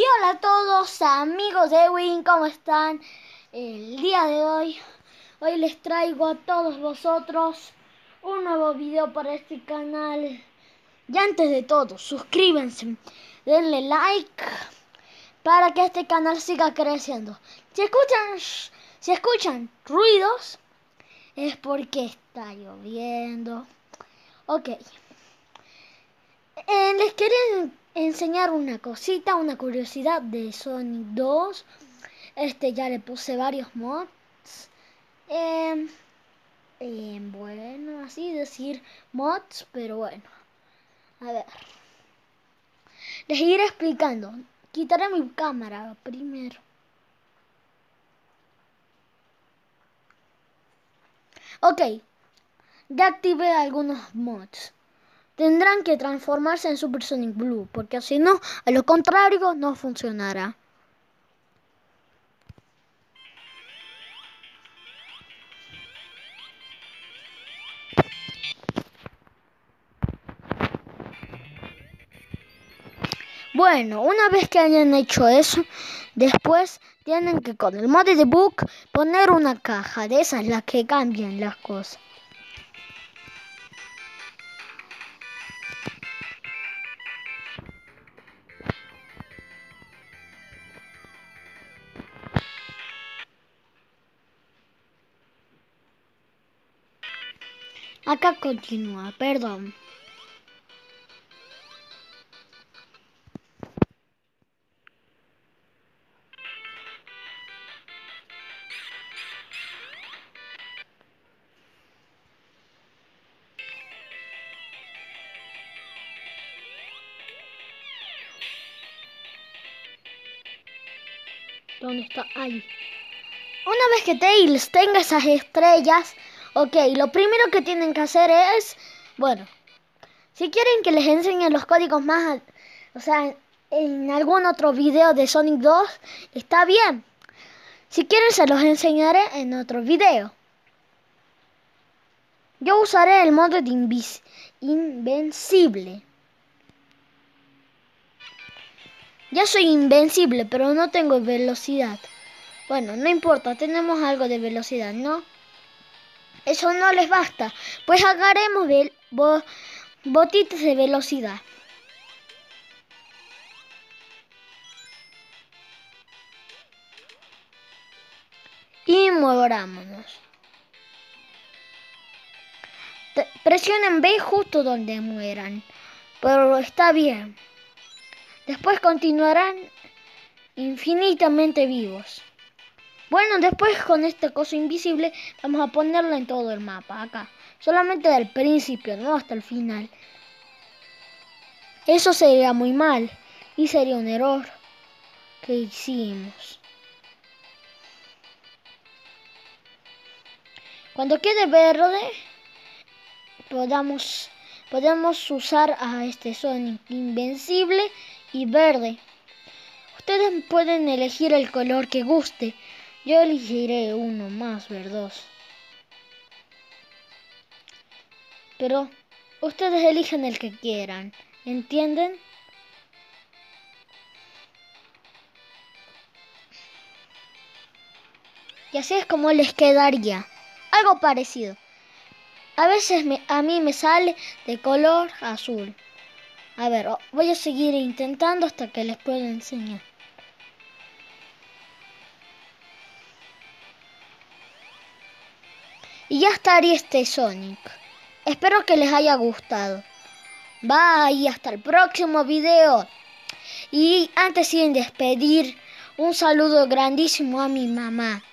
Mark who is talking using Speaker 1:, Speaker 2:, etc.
Speaker 1: hola a todos amigos de Win, ¿cómo están? El día de hoy les traigo a todos vosotros un nuevo video para este canal. Y antes de todo, suscríbanse, denle like para que este canal siga creciendo. Si escuchan ruidos, es porque está lloviendo. Ok. Les quería enseñar una cosita, una curiosidad de Sonic 2. Ya le puse varios mods. Bueno, así decir mods, pero bueno. A ver. Les iré explicando. Quitaré mi cámara primero. Ok. Ya activé algunos mods. Tendrán que transformarse en Super Sonic Blue, porque si no, a lo contrario, no funcionará. Bueno, una vez que hayan hecho eso, después tienen que con el mod de debug poner una caja de esas, las que cambian las cosas. Acá continúa, perdón. ¿Dónde está? Ahí. Una vez que Tails tenga esas estrellas, ok, lo primero que tienen que hacer es, bueno, si quieren que les enseñe los códigos más, o sea, en algún otro video de Sonic 2, está bien. Si quieren se los enseñaré en otro video. Yo usaré el modo de invencible. Ya soy invencible, pero no tengo velocidad. Bueno, no importa, tenemos algo de velocidad, ¿no? Eso no les basta, pues agarremos botitas de velocidad. Y movámonos. Presionen B justo donde mueran, pero está bien. Después continuarán infinitamente vivos. Bueno, después con esta cosa invisible vamos a ponerla en todo el mapa, acá. Solamente del principio, no hasta el final. Eso sería muy mal y sería un error que hicimos. Cuando quede verde, podemos usar a este Sonic invencible y verde. Ustedes pueden elegir el color que guste. Yo elegiré uno más verdoso. Pero ustedes eligen el que quieran. ¿Entienden? Y así es como les quedaría. Algo parecido. A veces a mí me sale de color azul. A ver, voy a seguir intentando hasta que les pueda enseñar. Y ya estaría este Sonic. Espero que les haya gustado. Bye, hasta el próximo video. Y antes de despedir, un saludo grandísimo a mi mamá.